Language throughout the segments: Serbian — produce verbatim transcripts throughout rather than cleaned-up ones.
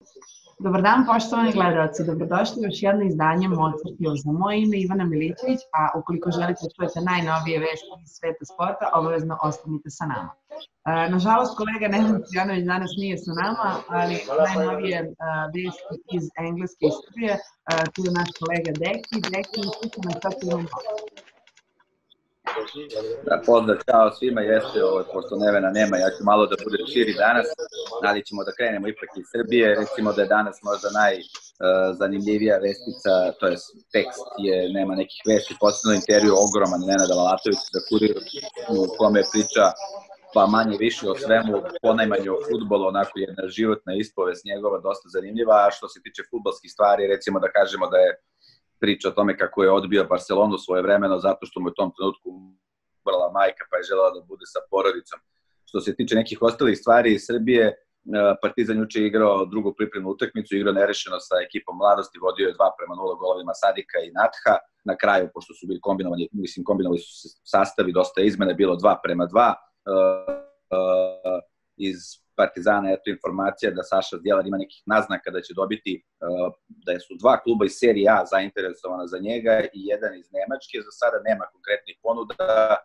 Dobar dan, poštovani gledalci, dobrodošli u još jedno izdanje Mozart Juza. Moje ime je Ivana Milićević, a ukoliko želite da čujete najnovije vesti iz sveta sporta, obavezno ostanite sa nama. Nažalost, kolega Nenad Stojanović danas nije sa nama, ali najnovije vesti iz Engleske i Srbije, tu je naš kolega Deki. Deki, slušamo šta ti imamo. Da, pozdrav, čao svima, jeste, pošto Nevena nema, ja ću malo da budem širi danas, ali ćemo da krenemo ipak iz Srbije, recimo da je danas možda najzanimljivija vestica, to je tekst, je, nema nekih vesti, posebno intervju ogroman Nenada Lalatovića za Kurir, u kome priča pa manje više o svemu, ponajmanje o fudbolu, onako jedna životna ispovest njegova, dosta zanimljiva, a što se tiče fudbalskih stvari, recimo da kažemo da je priča o tome kako je odbio Barcelonu svoje vremeno zato što mu je u tom trenutku umrla majka pa je želela da bude sa porodicom. Što se tiče nekih ostalih stvari iz Srbije, Partizan juče igrao drugu pripremnu utakmicu, igrao nerešeno sa ekipom Mladosti, vodio je dva prema nula golovima Sadika i Natha. Na kraju, pošto su bili kombinovani, mislim kombinovali su se sastavi, dosta izmene, bilo dva prema dva. Iz Partizana je to informacija da Saša Zdjelar ima nekih naznaka da će dobiti, da su dva kluba iz serije A zainteresovana za njega i jedan iz Nemačke. Za sada nema konkretnih ponuda,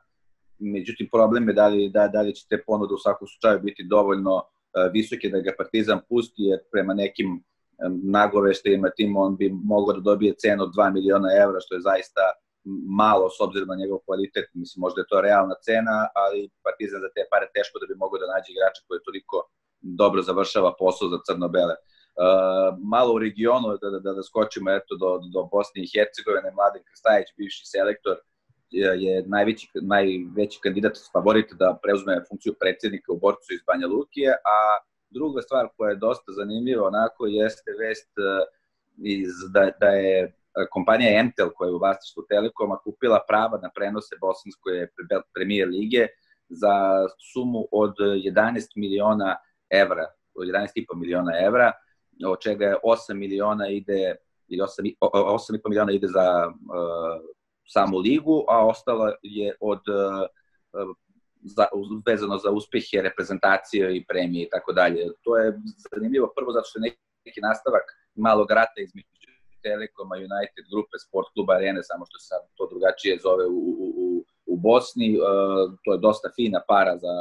međutim problem je da li, da, da li će te ponude u svakom slučaju biti dovoljno visoke da ga Partizan pusti, jer prema nekim nagoveštajima tim on bi mogao da dobije cenu od dva miliona evra, što je zaista malo s obzirom na njegov kvalitet. Mislim, možda je to realna cena, ali Partizan za te pare teško da bi mogao da nađe igrača koji toliko dobro završava posao za crno-bele. Uh, malo u regionu, da, da, da skočimo eto, do, do Bosne i Hercegovine, Mladen Krstajić, bivši selektor, je najveći, najveći kandidat favorit da preuzme funkciju predsjednika u Borcu iz Banja Lukije, a druga stvar koja je dosta zanimljiva onako jeste vest uh, iz, da, da je kompanija Entel, koja je u vlasništvu Telekoma, kupila prava na prenose bosanske premijer lige za sumu od jedanaest miliona evra, od jedanaest i po miliona evra, od čega je osam miliona ide, ili osam i po miliona ide za uh, samu ligu, a ostalo je od, uh, za, vezano za uspehe reprezentacije i premije i tako dalje. To je zanimljivo prvo zato što je neki nastavak malog rata između Telekoma, United grupe, Sport kluba Arene, samo što se sad to drugačije zove u, u, u Bosni. E, to je dosta fina para za,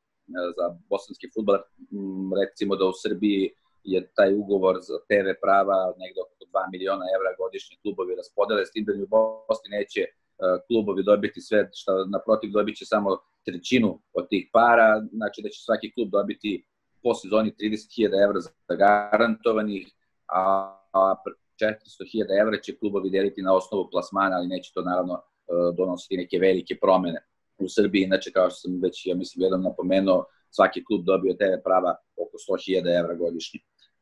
za bosanski fudbal. Recimo da u Srbiji je taj ugovor za te ve prava negde oko dva miliona evra godišnje klubovi raspodele, s tim da u Bosni neće klubovi dobiti sve, što naprotiv dobit će samo trećinu od tih para, znači da će svaki klub dobiti po sezoni trideset hiljada evra za garantovanih, a, a četiristo hiljada evra će klubovi deliti na osnovu plasmana, ali neće to naravno donositi neke velike promene u Srbiji. Inače, kao što sam već, ja mislim, jednom napomenuo, svaki klub dobio te ve prava oko sto hiljada evra godišnje.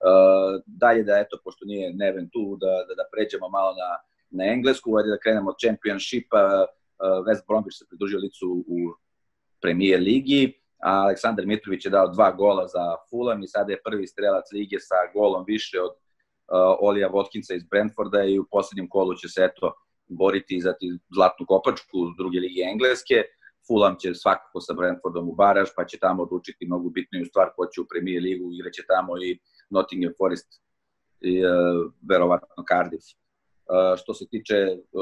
Dalje da, eto, pošto nije Neven tu, da, da, da pređemo malo na, na Englesku, da krenemo od Championshipa. West Bromwich se pridružio licu u Premier ligi, a Aleksandar Mitrović je dao dva gola za Fulham i sada je prvi strelac lige sa golom više od Uh, Olija Watkinsa iz Brentforda i u posljednjem kolu će se eto boriti za zlatnu kopačku druge lige Engleske. Fulham će svakako sa Brentfordom u baraž, pa će tamo odlučiti mnogo bitniju stvar ko će u Premier ligu, igraće tamo i Nottingham Forest i uh, verovatno Cardiff. Uh, što se tiče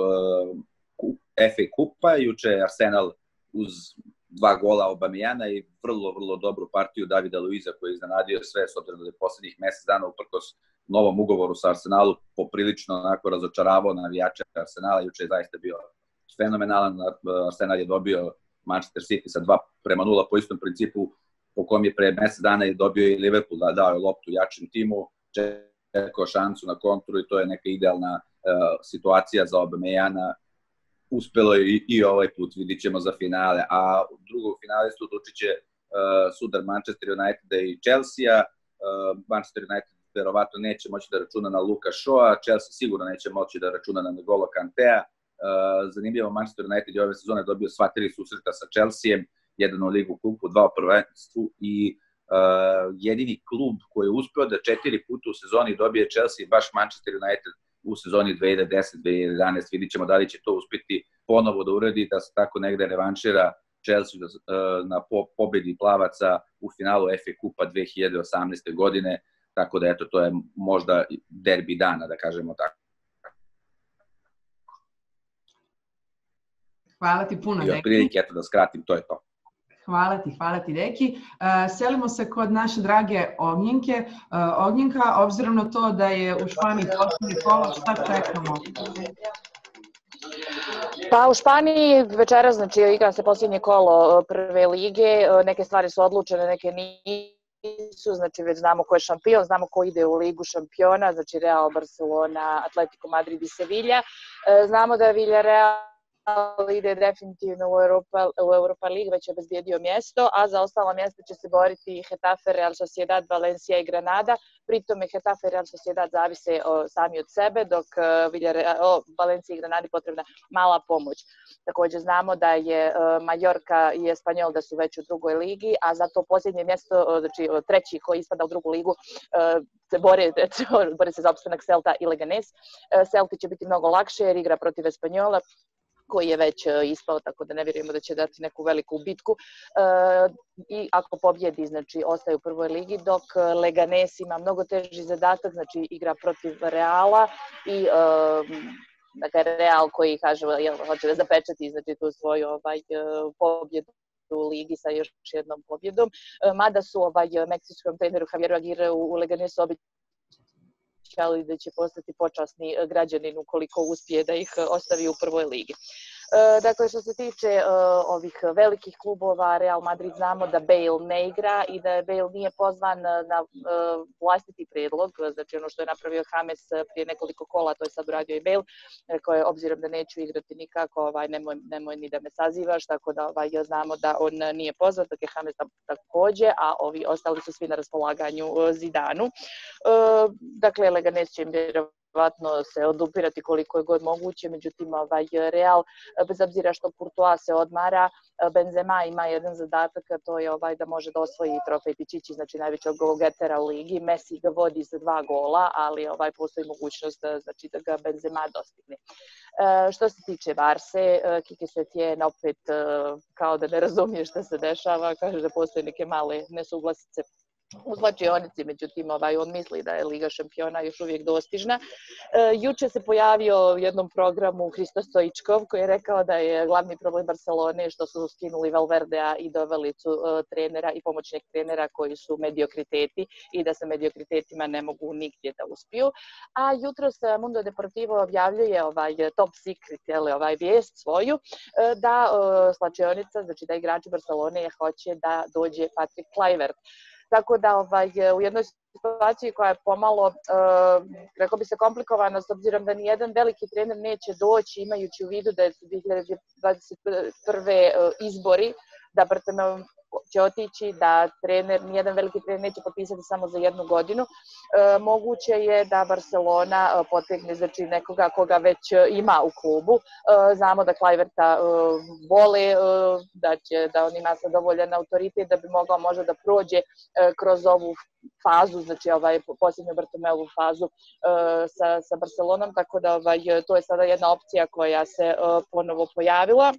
uh, F A kupa, juče Arsenal uz dva gola Aubameyanga i vrlo, vrlo dobru partiju Davida Luiza koji je iznenadio sve, s obzirom da je poslednjih mesec dana uprkos novom ugovoru sa Arsenalu poprilično onako razočaravao navijače Arsenala. Juče je zaista bio fenomenalan. Arsenal je dobio Manchester City sa dva prema nula po istom principu po kom je pre mesec dana i dobio i Liverpool, da dao je loptu jačem timu, čekao šansu na kontru i to je neka idealna uh, situacija za Aubameyanga. Uspelo je i, i ovaj put, vidit ćemo za finale. A u drugog finalistu odlučit će uh, sudar Manchester Uniteda i Chelsea. Uh, Manchester United verovatno neće moći da računa na Luka Shawa, Chelsea sigurno neće moći da računa na N'Golo Kantea. Uh, zanimljivo, Manchester United je ove sezone dobio sva tri susreta sa Chelseaem, jedan u ligu kupu, dva u prvenstvu i uh, jedini klub koji je uspeo da četiri puta u sezoni dobije Chelsea baš Manchester United u sezoni dve hiljade desete dve hiljade jedanaeste. Vidit ćemo da li će to uspeti ponovo da uradi, da se tako negde revanšira Chelsea na pobedi plavaca u finalu F A kupa dve hiljade osamnaeste godine. tako da eto, to je možda derbi dana, da kažemo tako. Hvala ti puno, Deki. I otprilike, eto, da skratim, to je to. Hvala ti, hvala ti, Deki. Selimo se kod naše drage Ognjenke. Ognjenka, obzirom na to da je u Španiji poslednje kolo, šta čekamo? Pa u Španiji večeras, znači, igra se posljednje kolo prve lige, neke stvari su odlučene, neke nisu, znači već znamo ko je šampion, znamo ko ide u ligu šampiona, znači Real, Barcelona, Atletico Madrid i Sevilla. Znamo da je Villarreal ide definitivno u Europa, u Europa League, već je obezbijedio mjesto, a za ostalo mjesto će se boriti Getafe, Real Sociedad, Valencia i Granada. Pritom je Getafe i Real Sociedad zavise o, sami od sebe, dok o, Valencia i Granadi potrebna mala pomoć. Također znamo da je Majorka i Espanjol da su već u drugoj ligi, a zato posljednje mjesto, znači treći koji ispada u drugu ligu, se bore, bore se za opstanak Celta i Leganés. Celti će biti mnogo lakše jer igra protiv Espanjola, koji je već ispao, tako da ne vjerujemo da će dati neku veliku bitku. E, I ako pobjedi, znači, ostaje u prvoj ligi, dok Leganés ima mnogo teži zadatak, znači igra protiv Reala i e, dakle, Real koji kaže, jel, hoće da zapečati, znači, tu svoju ovaj, pobjedu u ligi sa još jednom pobjedom. E, mada su ovaj, meksičkom treneru Javieru Aguirre u, u Leganesu obično da će postati počasni građanin ukoliko uspije da ih ostavi u prvoj ligi. Dakle, što se tiče uh, ovih velikih klubova, Real Madrid znamo da Bale ne igra i da je Bale nije pozvan na uh, vlastiti prijedlog, znači ono što je napravio James prije nekoliko kola, to je sad uradio i Bale, rekao je obzirom da neću igrati nikako, ovaj, nemoj, nemoj ni da me sazivaš, tako da ovaj, znamo da on nije pozvan, tako je James također, a ovi ostali su svi na raspolaganju uh, Zidanu. Uh, dakle, Leganés će im vjerovatno se odupirati koliko je god moguće, međutim ovaj Real, bez obzira što Courtois se odmara, Benzema ima jedan zadatak, a to je ovaj da može da osvoji trofej Pichichi, znači najvećeg golgetera u ligi. Messi ga vodi sa dva gola, ali ovaj postoji mogućnost da, znači, da ga Benzema dostigne. E, što se tiče Barse, Kike Setien opet kao da ne razumije što se dešava, kaže da postoje neke male nesuglasice u slačionici, međutim ovaj, on misli da je Liga šampiona još uvijek dostižna. E, juče se pojavio u jednom programu Hristo Stoičkov koji je rekao da je glavni problem Barcelone što su skinuli Valverdea i doveli su e, trenera i pomoćnih trenera koji su mediokriteti i da sa mediokritetima ne mogu nigdje da uspiju. A jutros Mundo Deportivo objavljuje ovaj top secret, jeli, ovaj vijest svoju, e, da e, slačionica, znači da igrači Barcelone hoće da dođe Patrick Kluivert. Tako da ovaj, u jednoj situaciji koja je pomalo, uh, rekao bi se, komplikovana, s obzirom da nijedan veliki trener neće doći, imajući u vidu da je dvije hiljade dvadeset prve uh, izbori, da Bartomeu će otići, da trener, nijedan veliki trener neće potpisati samo za jednu godinu. E, moguće je da Barcelona e, potegne, znači, nekoga koga već ima u klubu. E, znamo da Kluiverta e, vole, e, da, će, da on ima zadovoljan autoritet, da bi mogao možda da prođe e, kroz ovu fazu, znači ovaj posljednju Bartomeuovu fazu e, sa, sa Barcelonom, tako da ovaj, to je sada jedna opcija koja se e, ponovo pojavila.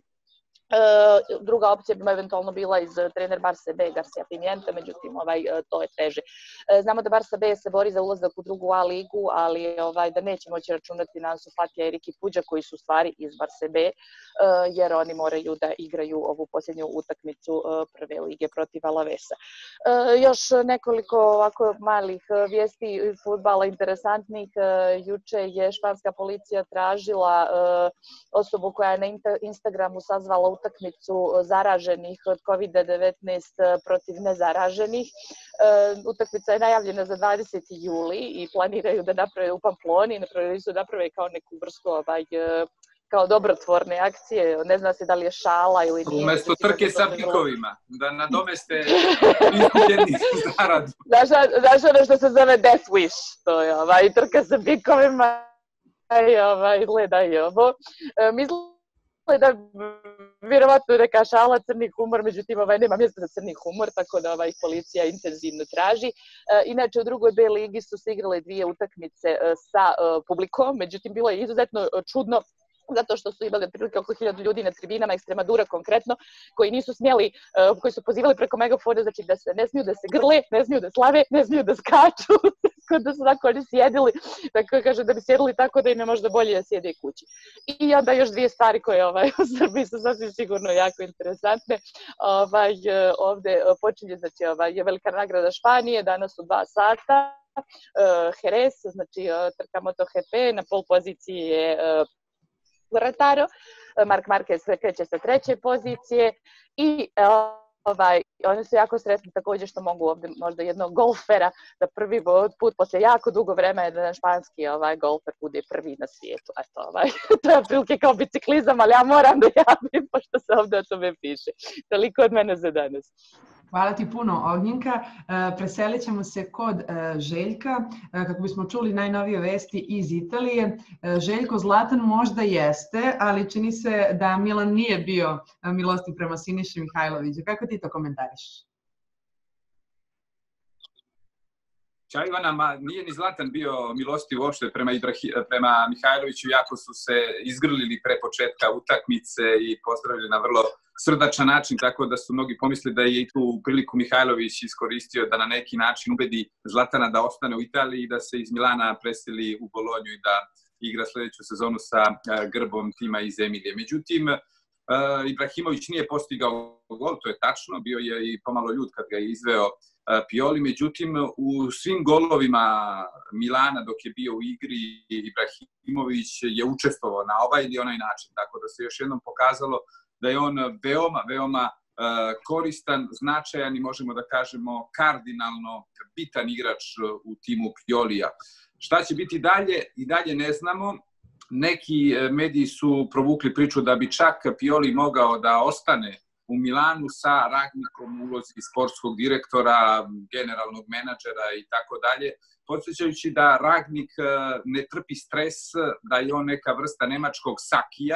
Uh, druga opcija bi eventualno bila iz trener Barse B, Garcia Pimienta, međutim ovaj, to je teže. Uh, znamo da Barsa B se bori za ulazak u drugu A ligu, ali ovaj, da neće moći računati na Ansu Fatija i Riki Puđa koji su u stvari iz Barse B, uh, jer oni moraju da igraju ovu posljednju utakmicu uh, prve lige protiv Alavesa. Uh, još nekoliko ovako malih vijesti fudbala interesantnih. Uh, juče je španska policija tražila uh, osobu koja je na Instagramu sazvala utakmicu zaraženih od kovid devetnaest protiv nezaraženih. E, utakmica je najavljena za dvadeseti juli i planiraju da naprave u Pamploni, napravili su naprave kao neku vrstu ovaj, kao dobrotvorne akcije, ne zna se da li je šala ili nije. Umesto trke sa pikovima, da nadomeste izgubljeni zaradu. Znaš ono što se zove Death Wish, to je ovaj, trka sa pikovima i ovaj, gledaj ovo. E, mislim da vjerovatno neka šala, crni humor, međutim ovaj, nema mjesta za crni humor, tako da ovaj, policija intenzivno traži. E, inače, u drugoj B ligi su se igrale dvije utakmice e, sa e, publikom, međutim bilo je izuzetno čudno zato što su imali otprilike oko hiljadu ljudi na tribinama, Ekstremadura konkretno, koji nisu smjeli, koji su pozivali preko megafona, znači da se ne smiju da se grle, ne smiju da slave, ne smiju da skaču, da su tako oni sjedili, tako kaže da bi sjedili tako da im je možda bolje da sjede kući. I onda još dvije stvari koje ovaj, u Srbiji su sasvim sigurno jako interesantne. Ovaj, ovde počinje, znači, ovaj, je velika nagrada Španije, danas u dva sata, Jerez, znači trka MotoGP, na pol poziciji je Quartararo, Marc Marquez kreće sa treće pozicije i ovaj, oni su jako sretni također što mogu ovdje možda jednog golfera da prvi put posle jako dugo vremena da španski ovaj, golfer bude prvi na svijetu. Eto, ovaj, to je otprilike kao biciklizam, ali ja moram da javim pošto se ovdje o tome piše. Toliko od mene za danas. Hvala ti puno, Ognjenka. Preselit ćemo se kod Željka, kako bismo čuli najnovije vesti iz Italije. Željko, Zlatan možda jeste, ali čini se da Milan nije bio milostiv prema Siniši Mihajloviću. Kako ti to komentariš? Ćao Ivana, ma nije ni Zlatan bio milostiv uopšte prema, Ibrahi, prema Mihajloviću, jako su se izgrlili pre početka utakmice i pozdravili na vrlo srdačan način, tako da su mnogi pomislili da je i tu priliku Mihajlović iskoristio da na neki način ubedi Zlatana da ostane u Italiji i da se iz Milana preseli u Bolonju i da igra sljedeću sezonu sa grbom tima iz Emilije. Međutim, Ibrahimović nije postigao gol, to je tačno, bio je i pomalo ljut kad ga je izveo Pioli, međutim u svim golovima Milana dok je bio u igri Ibrahimović je učestvovao na ovaj ili onaj način, tako da se još jednom pokazalo da je on veoma, veoma koristan, značajan i možemo da kažemo kardinalno bitan igrač u timu Piolija. Šta će biti dalje? I dalje ne znamo. Neki mediji su provukli priču da bi čak Pioli mogao da ostane u Milanu sa Ragnikom u ulozi sportskog direktora, generalnog menadžera i tako dalje, podsjećajući da Ragnik ne trpi stres, da je on neka vrsta nemačkog Sakija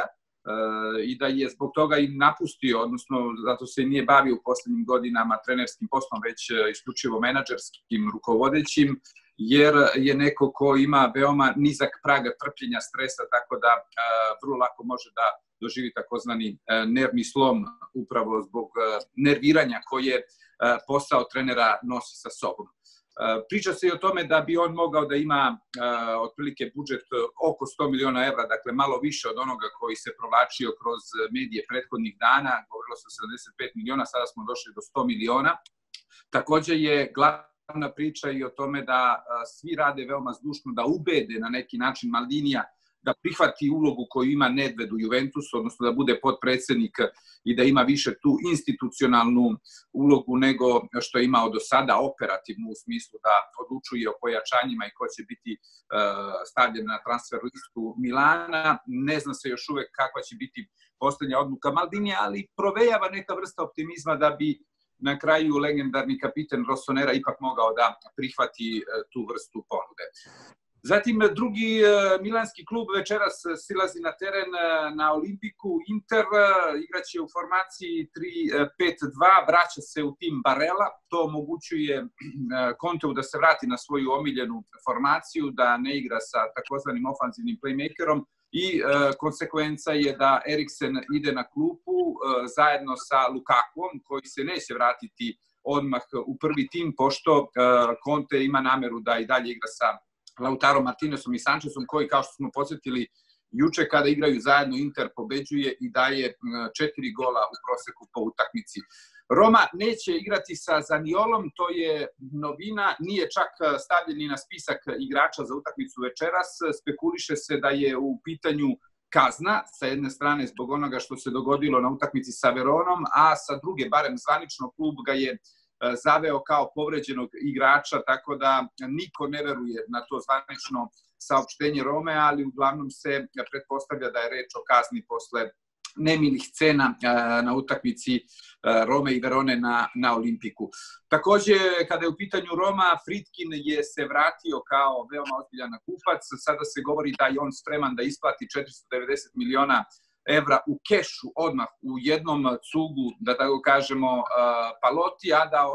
i da je zbog toga i napustio, odnosno zato se nije bavio u posljednjim godinama trenerskim poslom, već isključivo menadžerskim rukovodećim, jer je neko ko ima veoma nizak prag trpljenja stresa, tako da vrlo lako može da doživi takozvani nervni slom upravo zbog nerviranja koje posao trenera nosi sa sobom. Priča se i o tome da bi on mogao da ima otprilike budžet oko sto miliona evra, dakle malo više od onoga koji se provlačio kroz medije prethodnih dana, govorilo se o sedamdeset pet miliona, sada smo došli do sto miliona. Također je glavna priča i o tome da svi rade veoma zdušno da ubede na neki način Maldinija da prihvati ulogu koju ima Nedved u Juventusu, odnosno da bude potpredsjednik i da ima više tu institucionalnu ulogu nego što je imao do sada, operativnu u smislu da odlučuje o pojačanjima i ko će biti stavljen na transfer listu Milana. Ne zna se još uvek kakva će biti posljednja odluka Maldinija, ali provejava neka vrsta optimizma da bi na kraju legendarni kapiten Rossonera ipak mogao da prihvati tu vrstu ponude. Zatim, drugi milanski klub večeras silazi na teren na Olimpiku. Inter igraće u formaciji tri pet dva, vraća se u tim Barella. To omogućuje Conteu da se vrati na svoju omiljenu formaciju, da ne igra sa takozvanim ofanzivnim playmakerom i konsekvenca je da Eriksen ide na klupu zajedno sa Lukakuom, koji se neće vratiti odmah u prvi tim, pošto Conte ima nameru da i dalje igra sa Lautaro Martinezom i Sanchezom, koji, kao što smo podsjetili juče, kada igraju zajedno, Inter pobeđuje i daje četiri gola u proseku po utakmici. Roma neće igrati sa Zaniolom, to je novina, nije čak stavljen ni na spisak igrača za utakmicu večeras. Spekuliše se da je u pitanju kazna, sa jedne strane zbog onoga što se dogodilo na utakmici sa Veronom, a sa druge, barem zvanično, klub ga je zaveo kao povređenog igrača, tako da niko ne veruje na to zvanično saopštenje Rome, ali uglavnom se pretpostavlja da je reč o kazni posle nemilih scena na utakmici Rome i Verone na, na Olimpiku. Također, kada je u pitanju Roma, Fritkin je se vratio kao veoma ozbiljan kupac. Sada se govori da je on spreman da isplati četiristo devedeset miliona evra u kešu odmah u jednom cugu, da tako kažemo, Paloti, a da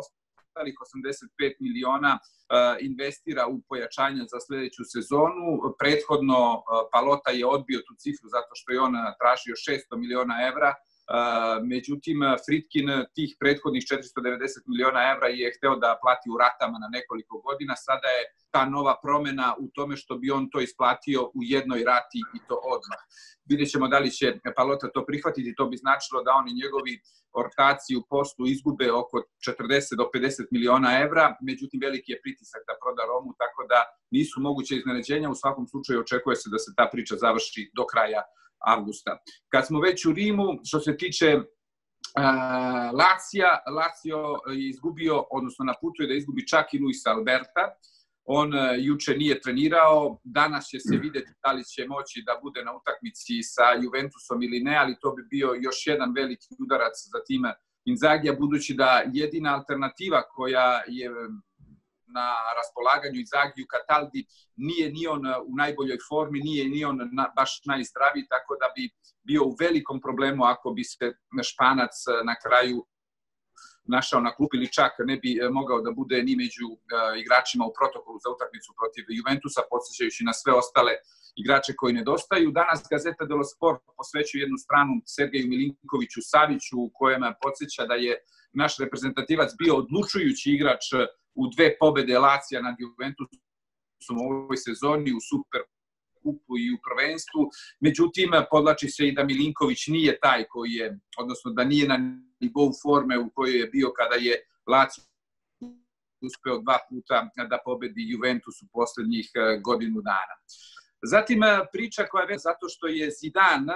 ostalih osamdeset pet miliona investira u pojačanje za sledeću sezonu. Prethodno Palota je odbio tu cifru zato što je on tražio šesto miliona evra. Međutim, Friedkin tih prethodnih četiristo devedeset miliona evra je hteo da plati u ratama na nekoliko godina. Sada je ta nova promena u tome što bi on to isplatio u jednoj rati i to odmah. Vidjet ćemo da li će Palota to prihvatiti. To bi značilo da oni njegovi ortaci u poslu izgube oko četrdeset do pedeset miliona evra. Međutim, veliki je pritisak da proda Romu, tako da nisu moguće iznenađenja. U svakom slučaju očekuje se da se ta priča završi do kraja avgusta. Kad smo već u Rimu, što se tiče uh, Lazija, Lazio je izgubio, odnosno na putu je da izgubi čak i Luisa Alberta. On uh, juče nije trenirao, danas će se videti da li će moći da bude na utakmici sa Juventusom ili ne, ali to bi bio još jedan veliki udarac za tim Inzagija, budući da jedina alternativa koja je na raspolaganju Inzagiju Cataldi nije ni on u najboljoj formi, nije ni on na, baš najzdraviji, tako da bi bio u velikom problemu ako bi se Španac na kraju našao na klupi ili čak ne bi mogao da bude ni među uh, igračima u protokolu za utakmicu protiv Juventusa, podsjećajući na sve ostale igrače koji nedostaju. Danas Gazeta dello Sport posvećuje jednu stranu Sergeju Milinkoviću Saviću, u kojem podsjeća da je naš reprezentativac bio odlučujući igrač u dve pobede Lazija nad Juventusom u ovoj sezoni, u Superkupu i u prvenstvu. Međutim, podlači se i da Milinković nije taj koji je, odnosno da nije na nivou forme u kojoj je bio kada je Lazio uspeo dva puta da pobedi Juventus u poslednjih godinu dana. Zatim priča koja je zato što je Zidane,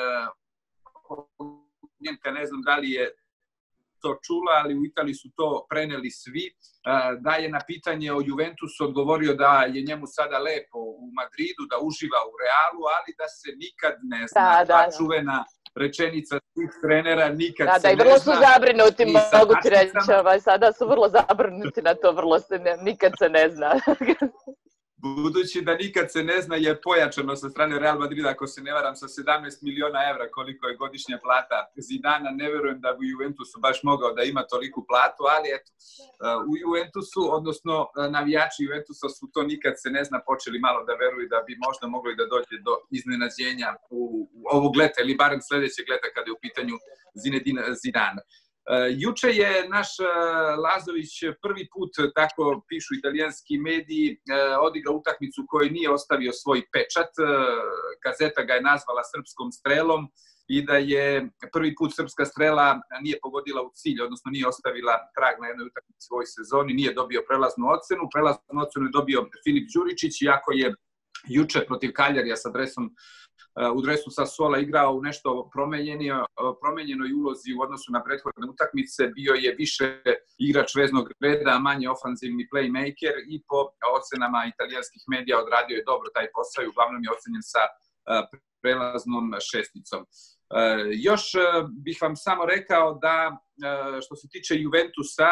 Njemka ne znam da li je to čula, ali u Italiji su to preneli svi, da je na pitanje o Juventusu odgovorio da je njemu sada lepo u Madridu, da uživa u Realu, ali da se nikad ne zna. Da, da, da. Čuvena rečenica svih trenera, nikad da, se da, ne zna. Da, i vrlo su zabrinuti, mogu ti reći, sada su vrlo zabrinuti na to, vrlo se ne, nikad se ne zna. Budući da nikad se ne zna je pojačano sa strane Real Madrida, ako se ne varam, sa sedamnaest miliona evra koliko je godišnja plata Zidana. Ne verujem da bi u Juventusu baš mogao da ima toliku platu, ali eto, u Juventusu, odnosno navijači Juventusa su to nikad se ne zna počeli malo da veruju da bi možda mogli da dođe do iznenađenja u, u ovog leta ili barem sledećeg leta kada je u pitanju Zinedine Zidane. Uh, juče je naš uh, Lazović prvi put, tako pišu italijanski mediji, uh, odigrao utakmicu koju nije ostavio svoj pečat. Uh, Gazeta ga je nazvala srpskom strelom i da je prvi put srpska strela nije pogodila u cilj, odnosno nije ostavila trag na jednoj utakmici u ovoj sezoni, nije dobio prelaznu ocenu. Prelaznu ocenu je dobio Filip Đuričić, iako je juče protiv Kaljarija sa dresom u dresu Sassuola igrao u nešto promenjenoj ulozi u odnosu na prethodne utakmice, bio je više igrač veznog reda, manje ofanzivni playmaker i po ocenama italijanskih medija odradio je dobro taj posao i uglavnom je ocenjen sa prelaznom šesticom. Još bih vam samo rekao da što se tiče Juventusa,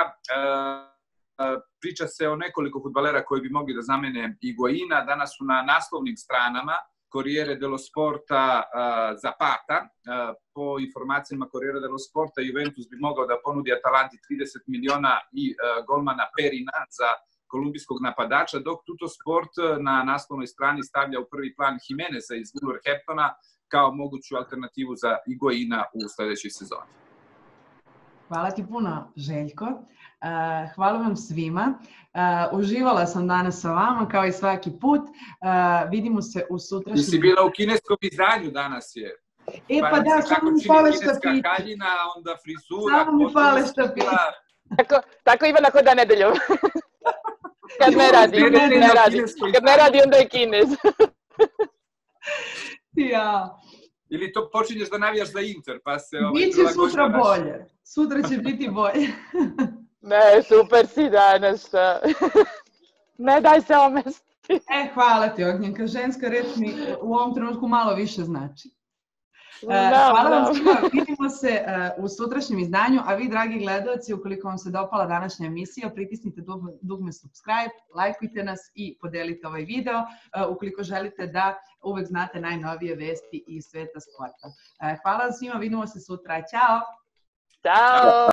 priča se o nekoliko fudbalera koji bi mogli da zamene Higuaina. Danas su na naslovnim stranama Corriere dello Sporta uh, Zapata. Uh, po informacijama Corriere dello Sporta, Juventus bi mogao da ponudi Atalanti trideset miliona i uh, golmana Perina za kolumbijskog napadača, dok Tuttosport na naslovnoj strani stavlja u prvi plan Jimeneza iz Wolverhamptona kao moguću alternativu za Higuaina u sledećoj sezoni. Hvala ti puno, Željko. Uh, hvala vam svima. Uh, uživala sam danas sa vama, kao i svaki put. Uh, vidimo se u sutrašnjem... Ti si bila u kineskom izdanju danas je. E pa, pa da, samo mi fale šta pita. Kaljina, onda frizura. Samo mi fale šta pita. Tako, tako Ivana kod da nedeljom. Kad ne radi, kad ne, ne radi. Kad ne radi, onda je Kines. Ja. Ili to počinješ da navijaš za Inter, pa se... Ovaj, Biće sutra bolje. Sutra će biti bolje. Ne, super si danas, šta? Ne daj se omesti. E, hvala ti, Ognjenka. Ženska reč mi u ovom trenutku malo više znači. Uh, hvala vam svima, vidimo se uh, u sutrašnjem izdanju, a vi, dragi gledalci, ukoliko vam se dopala današnja emisija, pritisnite dugme subscribe, lajkujte nas i podelite ovaj video, uh, ukoliko želite da uvek znate najnovije vesti iz sveta sporta. Uh, hvala vam svima, vidimo se sutra, ćao! Ćao!